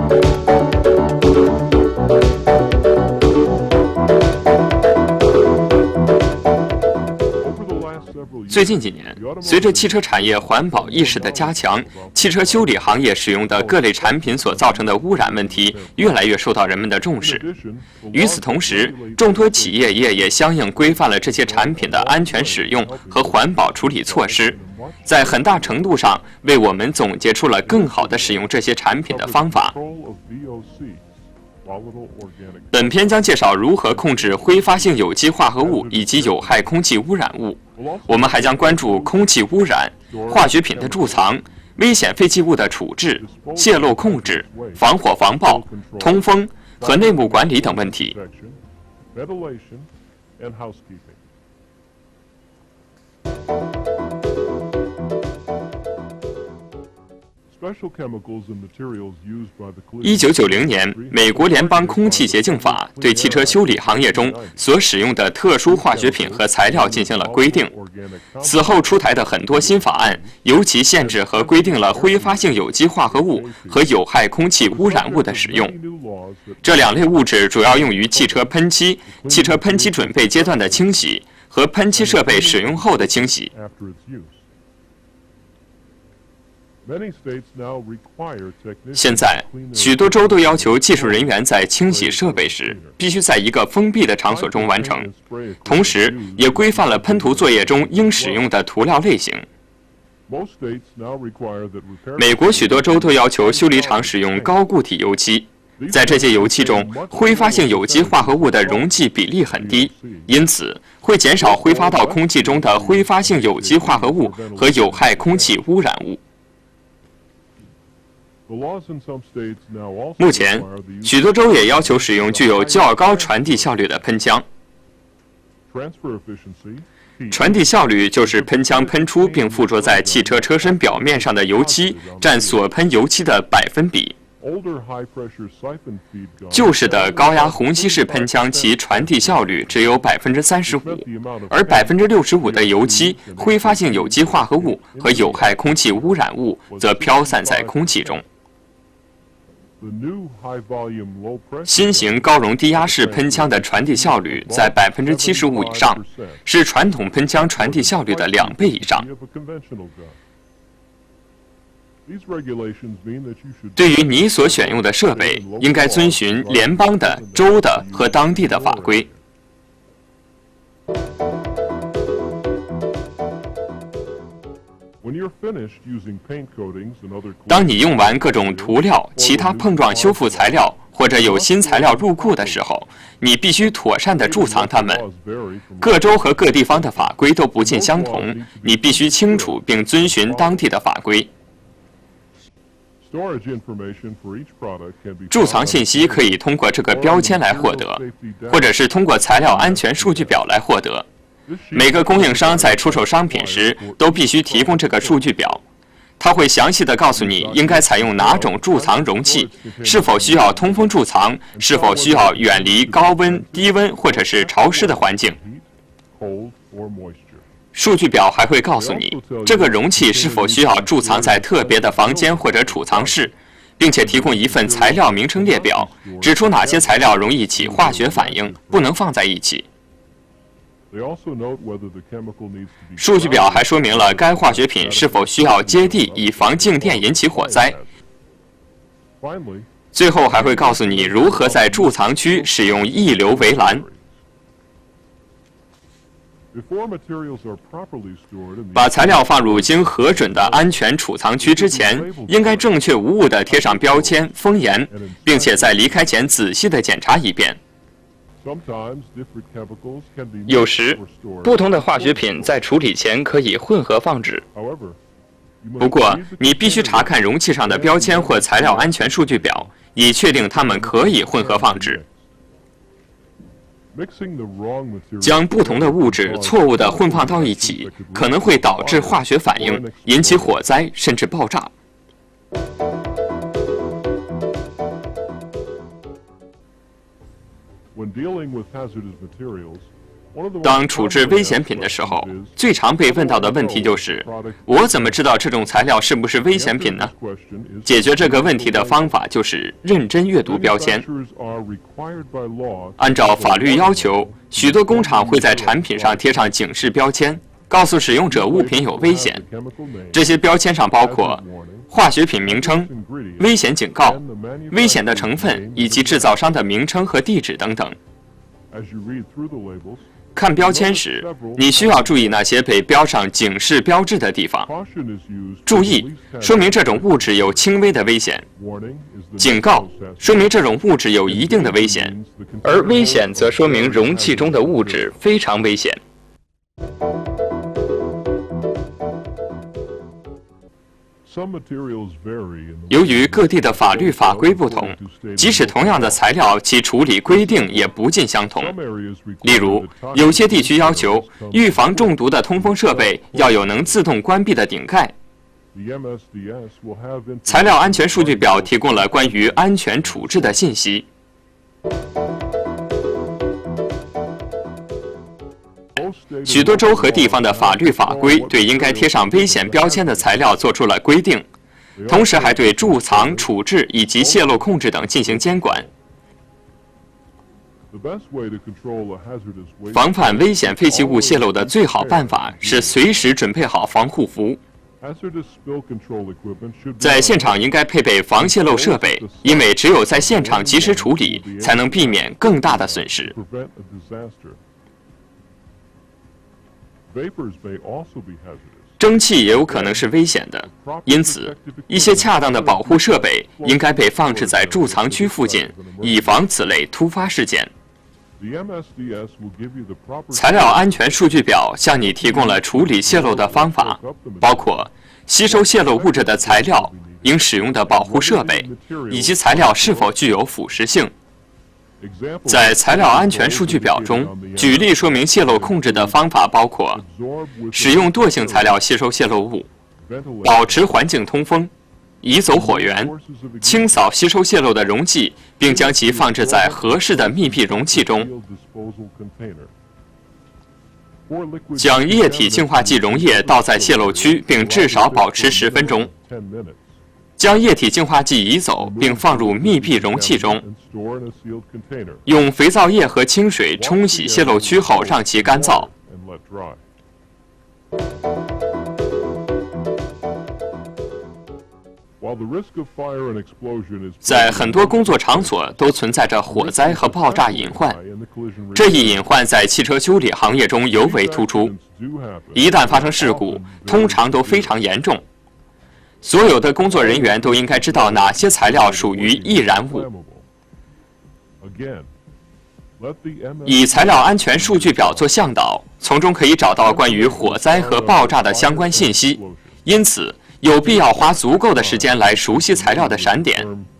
最近几年，随着汽车产业环保意识的加强，汽车修理行业使用的各类产品所造成的污染问题越来越受到人们的重视。与此同时，众多企业也相应规范了这些产品的安全使用和环保处理措施，在很大程度上为我们总结出了更好地使用这些产品的方法。本篇将介绍如何控制挥发性有机化合物以及有害空气污染物。我们还将关注空气污染、化学品的贮藏、危险废弃物的处置、泄漏控制、防火防爆、通风和内部管理等问题。1990年，美国联邦空气洁净法对汽车修理行业中所使用的特殊化学品和材料进行了规定。此后出台的很多新法案，尤其限制和规定了挥发性有机化合物和有害空气污染物的使用。这两类物质主要用于汽车喷漆、汽车喷漆准备阶段的清洗和喷漆设备使用后的清洗。现在，许多州都要求技术人员在清洗设备时必须在一个封闭的场所中完成，同时也规范了喷涂作业中应使用的涂料类型。美国许多州都要求修理厂使用高固体油漆，在这些油漆中，挥发性有机化合物的溶剂比例很低，因此会减少挥发到空气中的挥发性有机化合物和有害空气污染物。目前，许多州也要求使用具有较高传递效率的喷枪。传递效率就是喷枪喷出并附着在汽车车身表面上的油漆占所喷油漆的百分比。旧式的高压虹吸式喷枪其传递效率只有35%，而65%的油漆、挥发性有机化合物和有害空气污染物则飘散在空气中。新型高容低压式喷枪的传递效率在75%以上，是传统喷枪传递效率的2倍以上。对于你所选用的设备，应该遵循联邦的、州的和当地的法规。当你用完各种涂料、其他碰撞修复材料或者有新材料入库的时候，你必须妥善地贮藏它们。各州和各地方的法规都不尽相同，你必须清楚并遵循当地的法规。贮藏信息可以通过这个标签来获得，或者是通过材料安全数据表来获得。每个供应商在出售商品时都必须提供这个数据表，它会详细地告诉你应该采用哪种贮藏容器，是否需要通风贮藏，是否需要远离高温、低温或者是潮湿的环境。数据表还会告诉你，这个容器是否需要贮藏在特别的房间或者储藏室，并且提供一份材料名称列表，指出哪些材料容易起化学反应，不能放在一起。数据表还说明了该化学品是否需要接地，以防静电引起火灾。最后还会告诉你如何在贮藏区使用溢流围栏。把材料放入经核准的安全储藏区之前，应该正确无误地贴上标签、封严，并且在离开前仔细地检查一遍。有时，不同的化学品在处理前可以混合放置。不过，你必须查看容器上的标签或材料安全数据表，以确定它们可以混合放置。将不同的物质错误地混放到一起，可能会导致化学反应，引起火灾甚至爆炸。 当处置危险品的时候，最常被问到的问题就是：我怎么知道这种材料是不是危险品呢？解决这个问题的方法就是认真阅读标签。按照法律要求，许多工厂会在产品上贴上警示标签，告诉使用者物品有危险。这些标签上包括化学品名称、危险警告、危险的成分以及制造商的名称和地址等等。看标签时，你需要注意那些被标上警示标志的地方。注意，说明这种物质有轻微的危险；警告，说明这种物质有一定的危险；而危险则说明容器中的物质非常危险。由于各地的法律法规不同，即使同样的材料，其处理规定也不尽相同。例如，有些地区要求预防中毒的通风设备要有能自动关闭的顶盖。材料安全数据表提供了关于安全处置的信息。许多州和地方的法律法规对应该贴上危险标签的材料做出了规定，同时还对贮藏、处置以及泄漏控制等进行监管。防范危险废弃物泄漏的最好办法是随时准备好防护服。在现场应该配备防泄漏设备，因为只有在现场及时处理，才能避免更大的损失。蒸汽也有可能是危险的，因此，一些恰当的保护设备应该被放置在贮藏区附近，以防此类突发事件。材料安全数据表向你提供了处理泄漏的方法，包括吸收泄漏物质的材料、应使用的保护设备，以及材料是否具有腐蚀性。在材料安全数据表中，举例说明泄漏控制的方法包括：使用惰性材料吸收泄漏物，保持环境通风，移走火源，清扫吸收泄漏的溶剂，并将其放置在合适的密闭容器中。将液体净化剂溶液倒在泄漏区，并至少保持10分钟。将液体净化剂移走，并放入密闭容器中。用肥皂液和清水冲洗泄漏区后，让其干燥。在很多工作场所都存在着火灾和爆炸隐患，这一隐患在汽车修理行业中尤为突出。一旦发生事故，通常都非常严重。所有的工作人员都应该知道哪些材料属于易燃物。以材料安全数据表做向导，从中可以找到关于火灾和爆炸的相关信息。因此，有必要花足够的时间来熟悉材料的闪点。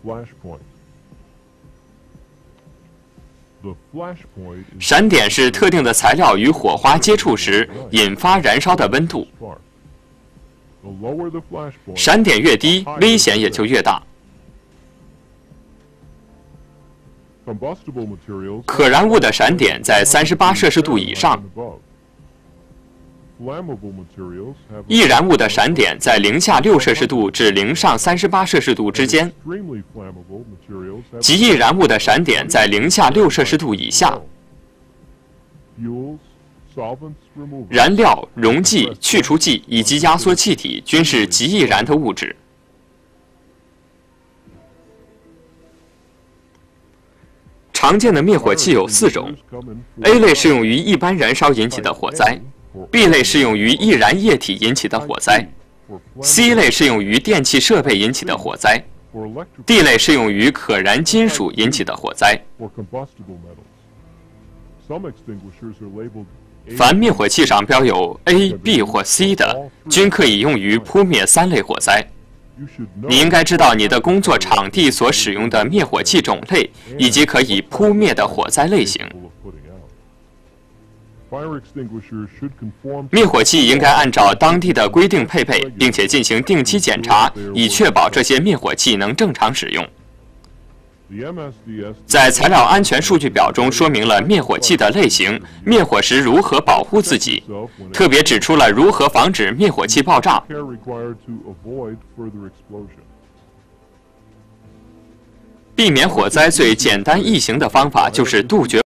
闪点是特定的材料与火花接触时引发燃烧的温度。闪点越低，危险也就越大。可燃物的闪点在38摄氏度以上，易燃物的闪点在0下6摄氏度至0上38摄氏度之间，极易燃物的闪点在0下6摄氏度以下。燃料、溶剂、去除剂以及压缩气体均是极易燃的物质。常见的灭火器有4种 ：A 类适用于一般燃烧引起的火灾 ；B 类适用于易燃液体引起的火灾 ；C 类适用于电气设备引起的火灾 ；D 类适用于可燃金属引起的火灾。凡灭火器上标有 A、B 或 C 的，均可以用于扑灭3类火灾。你应该知道你的工作场地所使用的灭火器种类，以及可以扑灭的火灾类型。灭火器应该按照当地的规定配备，并且进行定期检查，以确保这些灭火器能正常使用。 在材料安全数据表中说明了灭火器的类型、灭火时如何保护自己，特别指出了如何防止灭火器爆炸。避免火灾最简单易行的方法就是杜绝